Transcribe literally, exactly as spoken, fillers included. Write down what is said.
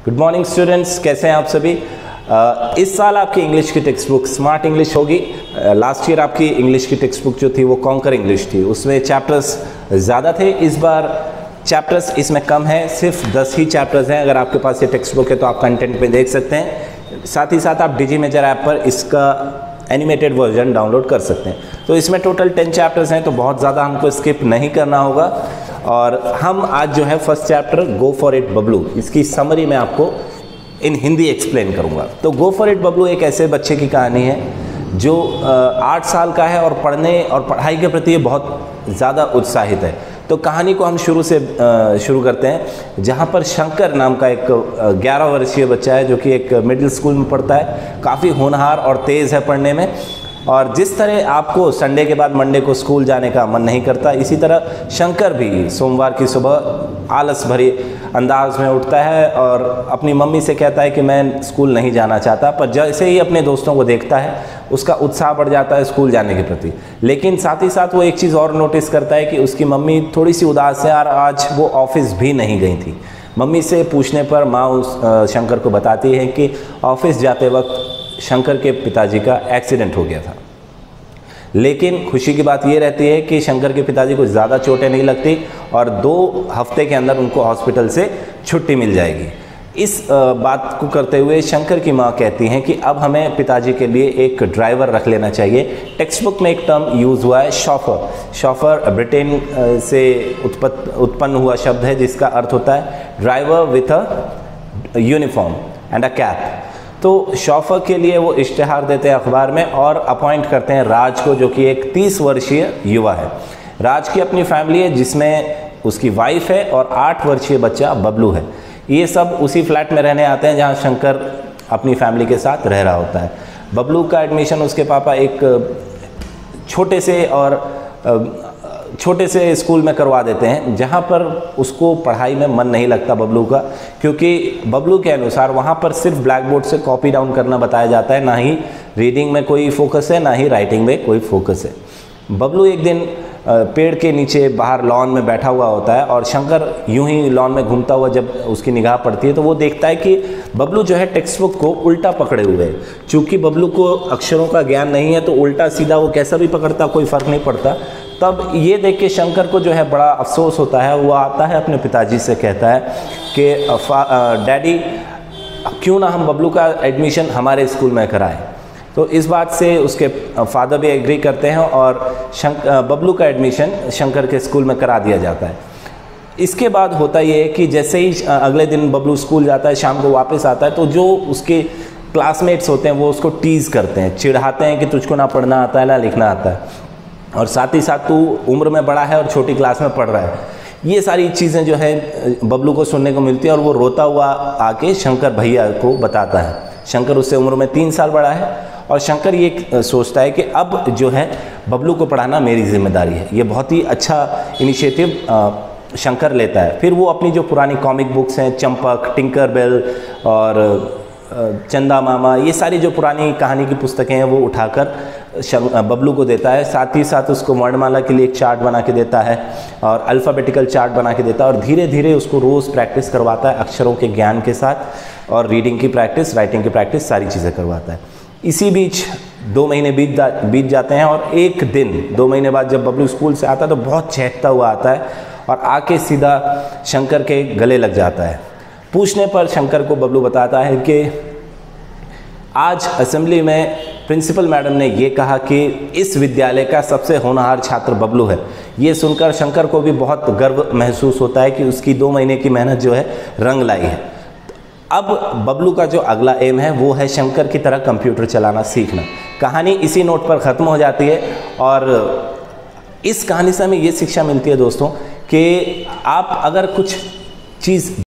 Good morning students, कैसे हैं आप सभी। uh, इस साल आपकी इंग्लिश की टेक्स्ट बुक स्मार्ट इंग्लिश होगी। लास्ट ईयर आपकी इंग्लिश की टेक्स्ट बुक जो थी वो कॉन्कर इंग्लिश थी, उसमें चैप्टर्स ज़्यादा थे। इस बार चैप्टर्स इसमें कम है, सिर्फ दस ही चैप्टर्स हैं। अगर आपके पास ये टेक्स्ट बुक है तो आप कंटेंट में देख सकते हैं। साथ ही साथ आप डिजी मेजर ऐप पर इसका एनिमेटेड वर्जन डाउनलोड कर सकते हैं। तो इसमें टोटल टेन चैप्टर्स हैं, तो बहुत ज़्यादा हमको स्किप नहीं करना होगा। और हम आज जो है first chapter go for it Bablu, इसकी समरी मैं आपको इन हिंदी एक्सप्लेन करूंगा। तो गो फॉर इट बबलू एक ऐसे बच्चे की कहानी है जो आठ साल का है और पढ़ने और पढ़ाई के प्रति बहुत ज़्यादा उत्साहित है। तो कहानी को हम शुरू से शुरू करते हैं, जहाँ पर शंकर नाम का एक ग्यारह वर्षीय बच्चा है जो कि एक मिडिल स्कूल में पढ़ता है। काफ़ी होनहार और तेज़ है पढ़ने में। और जिस तरह आपको संडे के बाद मंडे को स्कूल जाने का मन नहीं करता, इसी तरह शंकर भी सोमवार की सुबह आलस भरे अंदाज में उठता है और अपनी मम्मी से कहता है कि मैं स्कूल नहीं जाना चाहता। पर जैसे ही अपने दोस्तों को देखता है उसका उत्साह बढ़ जाता है स्कूल जाने के प्रति। लेकिन साथ ही साथ वो एक चीज़ और नोटिस करता है कि उसकी मम्मी थोड़ी सी उदास है और आज वो ऑफिस भी नहीं गई थी। मम्मी से पूछने पर माँ उस शंकर को बताती है कि ऑफिस जाते वक्त शंकर के पिताजी का एक्सीडेंट हो गया था। लेकिन खुशी की बात ये रहती है कि शंकर के पिताजी को ज़्यादा चोटें नहीं लगती और दो हफ्ते के अंदर उनको हॉस्पिटल से छुट्टी मिल जाएगी। इस बात को करते हुए शंकर की माँ कहती हैं कि अब हमें पिताजी के लिए एक ड्राइवर रख लेना चाहिए। टेक्स्ट बुक में एक टर्म यूज़ हुआ है शॉफर। शॉफर ब्रिटेन से उत्पन्न हुआ शब्द है जिसका अर्थ होता है driver with a uniform and a cap. तो शॉफर के लिए वो इश्तिहार देते हैं अखबार में और अपॉइंट करते हैं राज को, जो कि एक तीस वर्षीय युवा है। राज की अपनी फैमिली है जिसमें उसकी वाइफ है और आठ वर्षीय बच्चा बबलू है। ये सब उसी फ्लैट में रहने आते हैं जहाँ शंकर अपनी फैमिली के साथ रह रहा होता है। बबलू का एडमिशन उसके पापा एक छोटे से और छोटे से स्कूल में करवा देते हैं, जहाँ पर उसको पढ़ाई में मन नहीं लगता बबलू का, क्योंकि बबलू के अनुसार वहाँ पर सिर्फ ब्लैक बोर्ड से कॉपी डाउन करना बताया जाता है। ना ही रीडिंग में कोई फोकस है, ना ही राइटिंग में कोई फोकस है। बबलू एक दिन पेड़ के नीचे बाहर लॉन में बैठा हुआ होता है और शंकर यूं ही लॉन में घूमता हुआ जब उसकी निगाह पड़ती है तो वो देखता है कि बबलू जो है टेक्स्ट बुक को उल्टा पकड़े हुए है। चूँकि बबलू को अक्षरों का ज्ञान नहीं है तो उल्टा सीधा वो कैसा भी पकड़ता कोई फ़र्क नहीं पड़ता। तब ये देख के शंकर को जो है बड़ा अफसोस होता है। वो आता है अपने पिताजी से कहता है कि डैडी क्यों ना हम बबलू का एडमिशन हमारे स्कूल में कराएं। तो इस बात से उसके फादर भी एग्री करते हैं और शंक बबलू का एडमिशन शंकर के स्कूल में करा दिया जाता है। इसके बाद होता ये है कि जैसे ही अगले दिन बबलू स्कूल जाता है, शाम को वापस आता है, तो जो उसके क्लासमेट्स होते हैं वो उसको टीज़ करते हैं, चिढ़ाते हैं कि तुझको ना पढ़ना आता है ना लिखना आता है, और साथ ही साथ तू उम्र में बड़ा है और छोटी क्लास में पढ़ रहा है। ये सारी चीज़ें जो है बबलू को सुनने को मिलती है और वो रोता हुआ आके शंकर भैया को बताता है। शंकर उससे उम्र में तीन साल बड़ा है और शंकर ये सोचता है कि अब जो है बबलू को पढ़ाना मेरी जिम्मेदारी है। ये बहुत ही अच्छा इनिशिएटिव शंकर लेता है। फिर वो अपनी जो पुरानी कॉमिक बुक्स हैं, चंपक, टिंकर बेल और चंदा मामा, ये सारी जो पुरानी कहानी की पुस्तकें हैं वो उठाकर बबलू को देता है। साथ ही साथ उसको वर्णमाला के लिए एक चार्ट बना के देता है और अल्फ़ाबेटिकल चार्ट बना के देता है और धीरे धीरे उसको रोज़ प्रैक्टिस करवाता है अक्षरों के ज्ञान के साथ, और रीडिंग की प्रैक्टिस, राइटिंग की प्रैक्टिस, सारी चीज़ें करवाता है। इसी बीच दो महीने बीत बीत जाते हैं और एक दिन दो महीने बाद जब बबलू स्कूल से आता है तो बहुत चहकता हुआ आता है और आके सीधा शंकर के गले लग जाता है। पूछने पर शंकर को बबलू बताता है कि आज असेंबली में प्रिंसिपल मैडम ने ये कहा कि इस विद्यालय का सबसे होनहार छात्र बबलू है। ये सुनकर शंकर को भी बहुत गर्व महसूस होता है कि उसकी दो महीने की मेहनत जो है रंग लाई है। अब बबलू का जो अगला एम है वो है शंकर की तरह कंप्यूटर चलाना सीखना। कहानी इसी नोट पर ख़त्म हो जाती है और इस कहानी से हमें ये शिक्षा मिलती है दोस्तों कि आप अगर कुछ चीज़